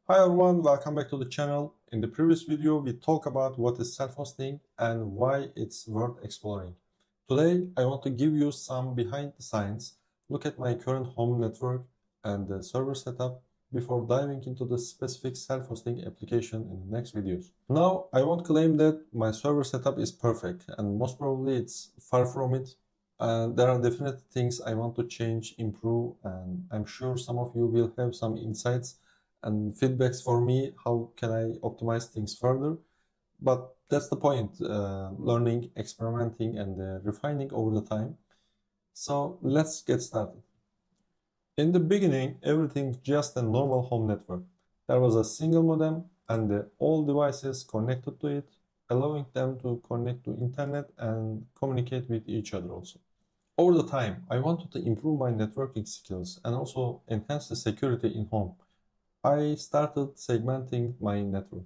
Hi everyone, welcome back to the channel. In the previous video, we talked about what is self-hosting and why it's worth exploring. Today, I want to give you some behind the scenes, look at my current home network and the server setup before diving into the specific self-hosting application in the next videos. Now, I won't claim that my server setup is perfect, and most probably it's far from it. There are definite things I want to change, improve, and I'm sure some of you will have some insights and feedbacks for me. How can I optimize things further? But that's the point, learning, experimenting, and refining over the time. So let's get started. In the beginning, everything just a normal home network. There was a single modem and all devices connected to it, allowing them to connect to internet and communicate with each other also. Over the time, I wanted to improve my networking skills and also enhance the security in home. I started segmenting my network.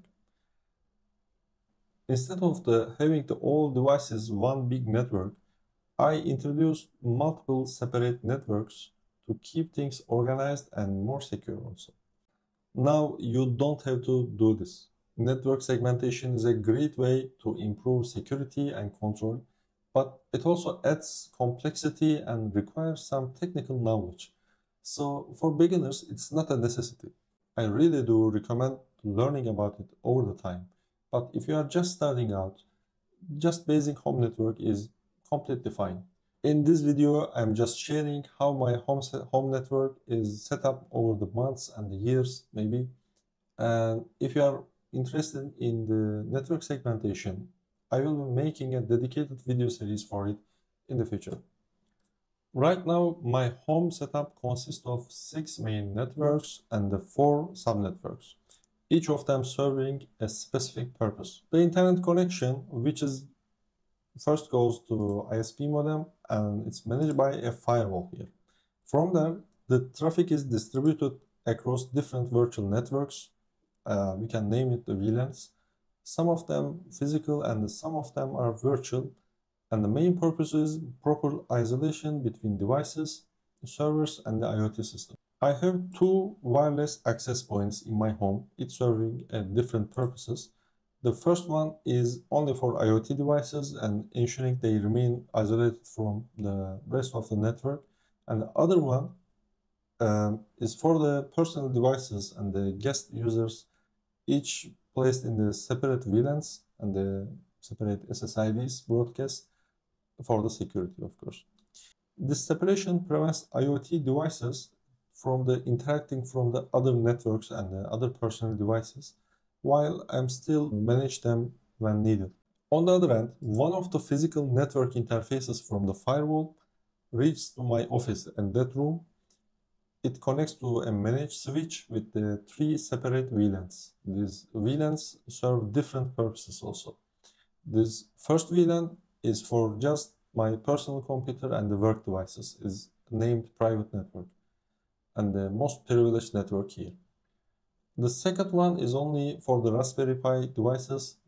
Instead of having all devices one big network, I introduced multiple separate networks to keep things organized and more secure also. Now you don't have to do this. Network segmentation is a great way to improve security and control, but it also adds complexity and requires some technical knowledge. So for beginners, it's not a necessity. I really do recommend learning about it over the time. But if you are just starting out, just basic home network is completely fine. In this video, I'm just sharing how my home network is set up over the months and the years, maybe. And if you are interested in the network segmentation, I will be making a dedicated video series for it in the future. Right now, my home setup consists of 6 main networks and 4 subnetworks, each of them serving a specific purpose. The internet connection, which is first goes to ISP modem, and it's managed by a firewall here. From there, the traffic is distributed across different virtual networks. We can name it the VLANs. Some of them physical and some of them are virtual. And the main purpose is proper isolation between devices, servers, and the IoT system. I have 2 wireless access points in my home, each serving different purposes. The first one is only for IoT devices and ensuring they remain isolated from the rest of the network. And the other one is for the personal devices and the guest users, each placed in the separate VLANs and the separate SSIDs broadcast for the security, of course. This separation prevents IoT devices from interacting from the other networks and the other personal devices, while I'm still manage them when needed. On the other hand, one of the physical network interfaces from the firewall reaches to my office and that room. It connects to a managed switch with the 3 separate VLANs. These VLANs serve different purposes also. This first VLAN is for just my personal computer and the work devices, is named private network and the most privileged network here. The second one is only for the Raspberry Pi devices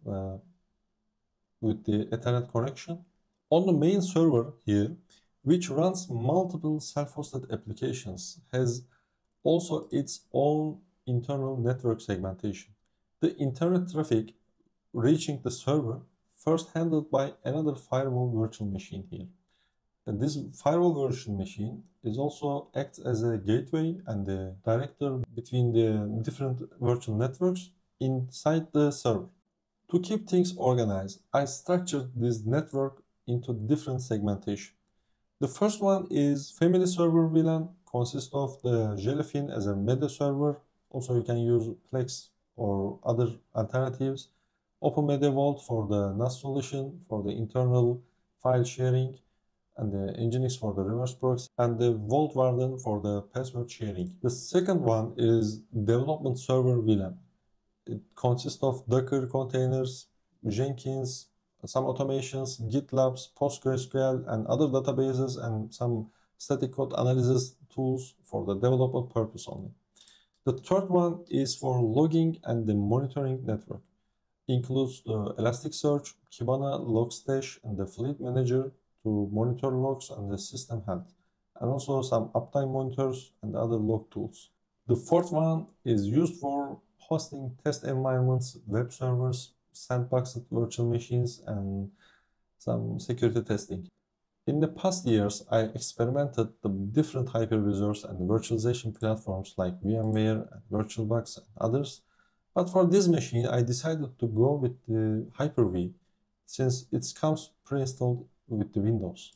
with the Ethernet connection. On the main server here, which runs multiple self-hosted applications, has also its own internal network segmentation. The internet traffic reaching the server first handled by another firewall virtual machine here. And this firewall virtual machine is also acts as a gateway and a director between the different virtual networks inside the server. To keep things organized, I structured this network into different segmentation. The first one is family server VLAN, consists of the Jellyfin as a media server. Also, you can use Plex or other alternatives. Open Media Vault for the NAS solution, for the internal file sharing, and the Nginx for the reverse proxy, and the Vault Warden for the password sharing. The second one is development server VLAN. It consists of Docker containers, Jenkins, some automations, GitLabs, PostgreSQL, and other databases, and some static code analysis tools for the development purpose only. The third one is for logging and the monitoring network. Includes the Elasticsearch, Kibana, Logstash, and the Fleet Manager to monitor logs and the system health, and also some uptime monitors and other log tools. The fourth one is used for hosting test environments, web servers, sandboxed virtual machines, and some security testing. In the past years, I experimented with different hypervisors and virtualization platforms like VMware and VirtualBox and others. But for this machine, I decided to go with the Hyper-V since it comes pre-installed with the Windows.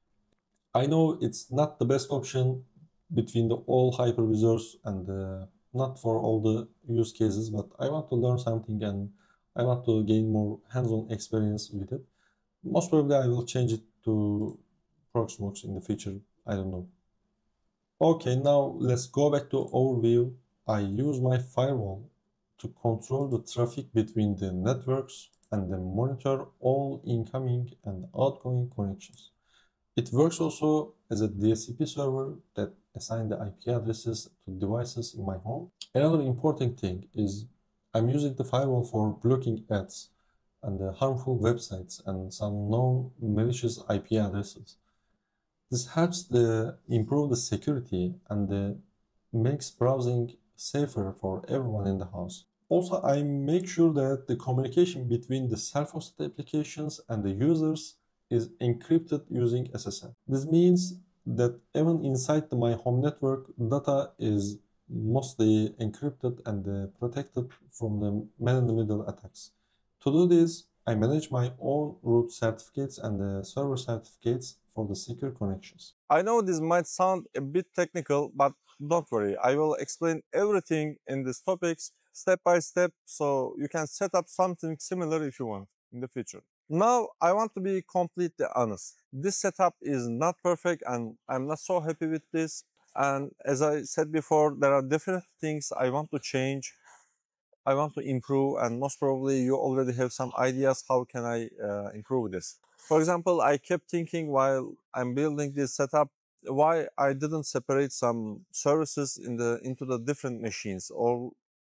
I know it's not the best option between the all hypervisors and not for all the use cases, but I want to learn something and I want to gain more hands-on experience with it. Most probably I will change it to Proxmox in the future. I don't know. Okay, now let's go back to overview. I use my firewall to control the traffic between the networks and then monitor all incoming and outgoing connections. It works also as a DHCP server that assigns the IP addresses to devices in my home. Another important thing is I'm using the firewall for blocking ads and the harmful websites and some known malicious IP addresses. This helps improve the security and makes browsing safer for everyone in the house. Also, I make sure that the communication between the self-hosted applications and the users is encrypted using SSL. This means that even inside my home network, data is mostly encrypted and protected from the man-in-the-middle attacks. To do this, I manage my own root certificates and the server certificates for the secure connections. I know this might sound a bit technical, but don't worry, I will explain everything in these topics step by step so you can set up something similar if you want in the future. Now, I want to be completely honest. This setup is not perfect and I'm not so happy with this. And as I said before, there are different things I want to change, I want to improve, and most probably you already have some ideas how can I improve this. For example, I kept thinking while I'm building this setup, why I didn't separate some services into the different machines. Or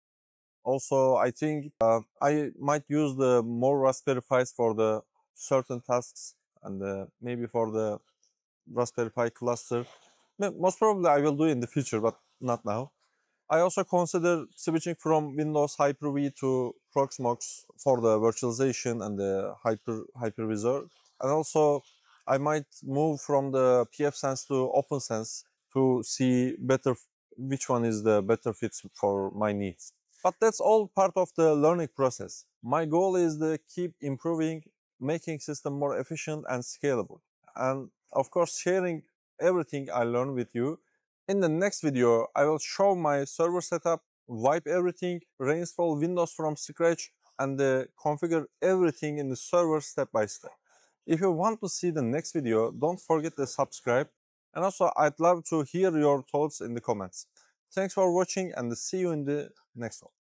also, I think I might use the more Raspberry Pis for the certain tasks and maybe for the Raspberry Pi cluster. Most probably I will do in the future, but not now. I also consider switching from Windows Hyper-V to Proxmox for the virtualization and the hypervisor. And also, I might move from the pfSense to OpenSense to see better which one is the better fit for my needs. But that's all part of the learning process. My goal is to keep improving, making system more efficient and scalable. And of course, sharing everything I learn with you. In the next video, I will show my server setup, wipe everything, reinstall Windows from scratch, and configure everything in the server step by step. If you want to see the next video, don't forget to subscribe. And also, I'd love to hear your thoughts in the comments. Thanks for watching and see you in the next one.